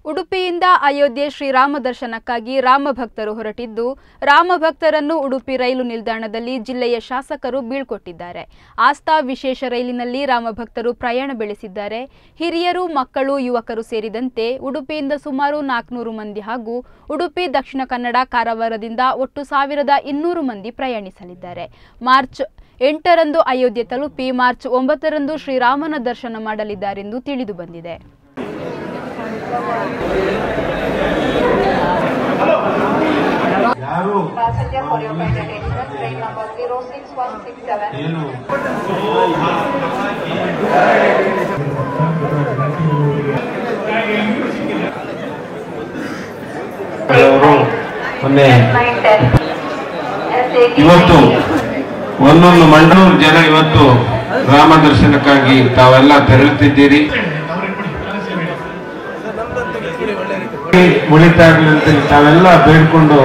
ಉಡುಪಿಯಿಂದ ಅಯೋಧ್ಯೆ ಶ್ರೀರಾಮ ದರ್ಶನಕ್ಕಾಗಿ ರಾಮ ಭಕ್ತರು ಹೊರಟಿದ್ದು, ರಾಮ ಭಕ್ತರನ್ನು ಉಡುಪಿ ರೈಲು ನಿಲ್ದಾಣದಲ್ಲಿ ಜಿಲ್ಲೆಯ ಶಾಸಕರು ಬೀಳ್ಕೊಟ್ಟಿದ್ದಾರೆ. ಆಸ್ಥಾ ವಿಶೇಷ ರೈಲಿನಲ್ಲಿ ರಾಮ ಭಕ್ತರು ಪ್ರಯಾಣ ಬೆಳೆಸಿದ್ದಾರೆ. ಹಿರಿಯರು, ಮಕ್ಕಳು, ಯುವಕರು ಸೇರಿದಂತೆ ಉಡುಪಿಯಿಂದ ಸುಮಾರು 400 ಮಂದಿ ಹಾಗೂ ಉಡುಪಿ, ದಕ್ಷಿಣ ಕನ್ನಡ, ಕಾರವಾರದಿಂದ ಒಟ್ಟು 1200 ಮಂದಿ ಪ್ರಯಾಣಿಸಲಿದ್ದಾರೆ. ಮಾರ್ಚ್ 8ರಂದು ಅಯೋಧ್ಯೆ ತಲುಪಿ ಮಾರ್ಚ್ 9ರಂದು ಶ್ರೀರಾಮನ ದರ್ಶನ ಮಾಡಲಿದ್ದಾರೆಂದು ತಿಳಿದು ಬಂದಿದೆ. ಇವತ್ತು ಒಂದೊಂದು ಮಂಡೂರು ಜನ ಇವತ್ತು ರಾಮ ದರ್ಶನಕ್ಕಾಗಿ ತಾವೆಲ್ಲ ತೆರಳುತ್ತಿದ್ದೀರಿ. ಉಳಿತಾಗಲಿ ಅಂತ ತಾವೆಲ್ಲ ಬೇಡ್ಕೊಂಡು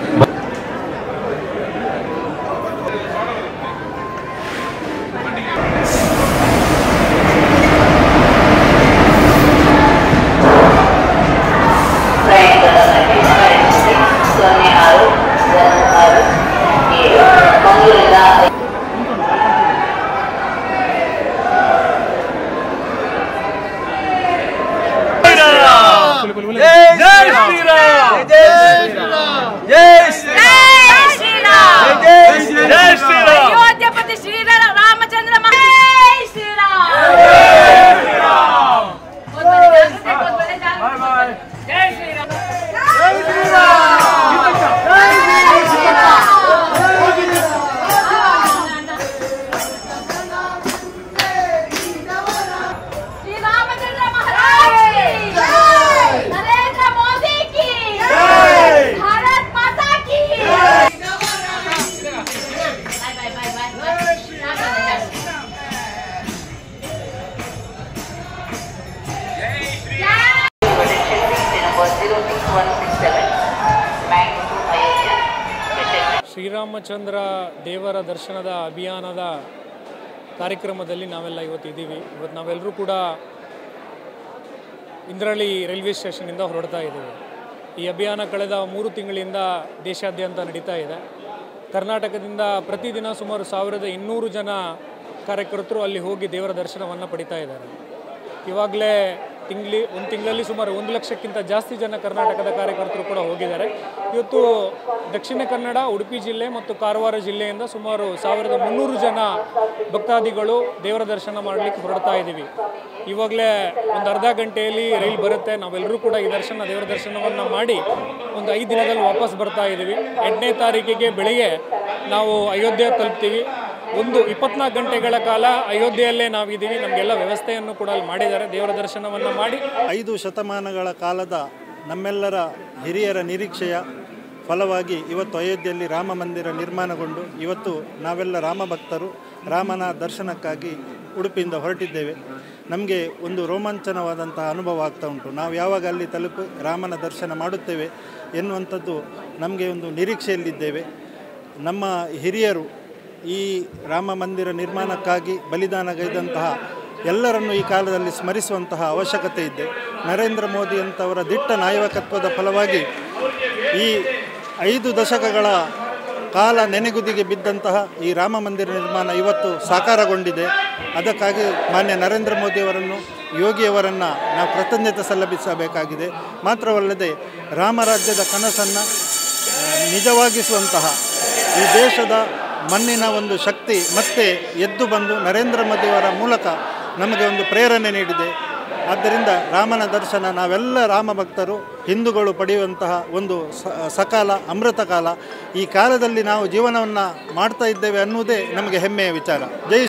ಶ್ರೀರಾಮಚಂದ್ರ ದೇವರ ದರ್ಶನದ ಅಭಿಯಾನದ ಕಾರ್ಯಕ್ರಮದಲ್ಲಿ ನಾವೆಲ್ಲ ಇವತ್ತಿದ್ದೀವಿ. ಇವತ್ತು ನಾವೆಲ್ಲರೂ ಕೂಡ ಇಂದ್ರಳ್ಳಿ ರೈಲ್ವೆ ಸ್ಟೇಷನಿಂದ ಹೊರಡ್ತಾ ಇದ್ದೀವಿ. ಈ ಅಭಿಯಾನ ಕಳೆದ 3 ತಿಂಗಳಿಂದ ದೇಶಾದ್ಯಂತ ನಡೀತಾ ಇದೆ. ಕರ್ನಾಟಕದಿಂದ ಪ್ರತಿದಿನ ಸುಮಾರು 1200 ಜನ ಕಾರ್ಯಕರ್ತರು ಅಲ್ಲಿ ಹೋಗಿ ದೇವರ ದರ್ಶನವನ್ನು ಪಡಿತಾ ಇದ್ದಾರೆ. ಇವಾಗಲೇ ಒಂದು ತಿಂಗಳಲ್ಲಿ ಸುಮಾರು 1 ಲಕ್ಷಕ್ಕಿಂತ ಜಾಸ್ತಿ ಜನ ಕರ್ನಾಟಕದ ಕಾರ್ಯಕರ್ತರು ಕೂಡ ಹೋಗಿದ್ದಾರೆ. ಇವತ್ತು ದಕ್ಷಿಣ ಕನ್ನಡ, ಉಡುಪಿ ಜಿಲ್ಲೆ ಮತ್ತು ಕಾರವಾರ ಜಿಲ್ಲೆಯಿಂದ ಸುಮಾರು 1300 ಜನ ಭಕ್ತಾದಿಗಳು ದೇವರ ದರ್ಶನ ಮಾಡಲಿಕ್ಕೆ ಹೊರಡ್ತಾ ಇದ್ದೀವಿ. ಇವಾಗಲೇ ಒಂದು ಅರ್ಧ ಗಂಟೆಯಲ್ಲಿ ರೈಲ್ ಬರುತ್ತೆ. ನಾವೆಲ್ಲರೂ ಕೂಡ ಈ ದೇವರ ದರ್ಶನವನ್ನು ಮಾಡಿ ಒಂದು 5 ದಿನದಲ್ಲಿ ವಾಪಸ್ ಬರ್ತಾ ಇದ್ದೀವಿ. 8ನೇ ತಾರೀಕಿಗೆ ಬೆಳಿಗ್ಗೆ ನಾವು ಅಯೋಧ್ಯೆ ತಲುಪ್ತೀವಿ. 24 ಗಂಟೆಗಳ ಕಾಲ ಅಯೋಧ್ಯೆಯಲ್ಲೇ ನಾವಿದ್ದೀವಿ. ನಮಗೆಲ್ಲ ವ್ಯವಸ್ಥೆಯನ್ನು ಕೂಡ ಅಲ್ಲಿ ಮಾಡಿದ್ದಾರೆ. ದೇವರ ದರ್ಶನವನ್ನು ಮಾಡಿ 5 ಶತಮಾನಗಳ ಕಾಲದ ನಮ್ಮೆಲ್ಲರ ಹಿರಿಯರ ನಿರೀಕ್ಷೆಯ ಫಲವಾಗಿ ಇವತ್ತು ಅಯೋಧ್ಯೆಯಲ್ಲಿ ರಾಮ ಮಂದಿರ ನಿರ್ಮಾಣಗೊಂಡು ಇವತ್ತು ನಾವೆಲ್ಲ ರಾಮ ಭಕ್ತರು ರಾಮನ ದರ್ಶನಕ್ಕಾಗಿ ಉಡುಪಿಯಿಂದ ಹೊರಟಿದ್ದೇವೆ. ನಮಗೆ ಒಂದು ರೋಮಾಂಚನವಾದಂತಹ ಅನುಭವ ಆಗ್ತಾ ಉಂಟು. ನಾವು ಯಾವಾಗ ಅಲ್ಲಿ ತಲುಪಿ ರಾಮನ ದರ್ಶನ ಮಾಡುತ್ತೇವೆ ಎನ್ನುವಂಥದ್ದು ನಮಗೆ ಒಂದು ನಿರೀಕ್ಷೆಯಲ್ಲಿದ್ದೇವೆ. ನಮ್ಮ ಹಿರಿಯರು ಈ ರಾಮ ಮಂದಿರ ನಿರ್ಮಾಣಕ್ಕಾಗಿ ಬಲಿದಾನಗೈದಂತಹ ಎಲ್ಲರನ್ನು ಈ ಕಾಲದಲ್ಲಿ ಸ್ಮರಿಸುವಂತಹ ಅವಶ್ಯಕತೆ ಇದೆ. ನರೇಂದ್ರ ಮೋದಿ ಅಂತವರ ದಿಟ್ಟ ನಾಯಕತ್ವದ ಫಲವಾಗಿ ಈ 5 ದಶಕಗಳ ಕಾಲ ನೆನೆಗುದಿಗೆ ಬಿದ್ದಂತಹ ಈ ರಾಮ ಮಂದಿರ ನಿರ್ಮಾಣ ಇವತ್ತು ಸಾಕಾರಗೊಂಡಿದೆ. ಅದಕ್ಕಾಗಿ ಮಾನ್ಯ ನರೇಂದ್ರ ಮೋದಿಯವರನ್ನು, ಯೋಗಿಯವರನ್ನು ನಾವು ಕೃತಜ್ಞತೆ ಸಲ್ಲಿಸಬೇಕಾಗಿದೆ. ಮಾತ್ರವಲ್ಲದೆ ರಾಮರಾಜ್ಯದ ಕನಸನ್ನು ನಿಜವಾಗಿಸುವಂತಹ ಈ ದೇಶದ ಮಣ್ಣಿನ ಒಂದು ಶಕ್ತಿ ಮತ್ತೆ ಎದ್ದು ಬಂದು ನರೇಂದ್ರ ಮೋದಿಯವರ ಮೂಲಕ ನಮಗೆ ಒಂದು ಪ್ರೇರಣೆ ನೀಡಿದೆ. ಆದ್ದರಿಂದ ರಾಮನ ದರ್ಶನ ನಾವೆಲ್ಲ ರಾಮ ಭಕ್ತರು ಹಿಂದೂಗಳು ಪಡೆಯುವಂತಹ ಒಂದು ಸಕಾಲ, ಅಮೃತ ಕಾಲ. ಈ ಕಾಲದಲ್ಲಿ ನಾವು ಜೀವನವನ್ನು ಮಾಡ್ತಾ ಇದ್ದೇವೆ ಅನ್ನುವುದೇ ನಮಗೆ ಹೆಮ್ಮೆಯ ವಿಚಾರ. ಜೈ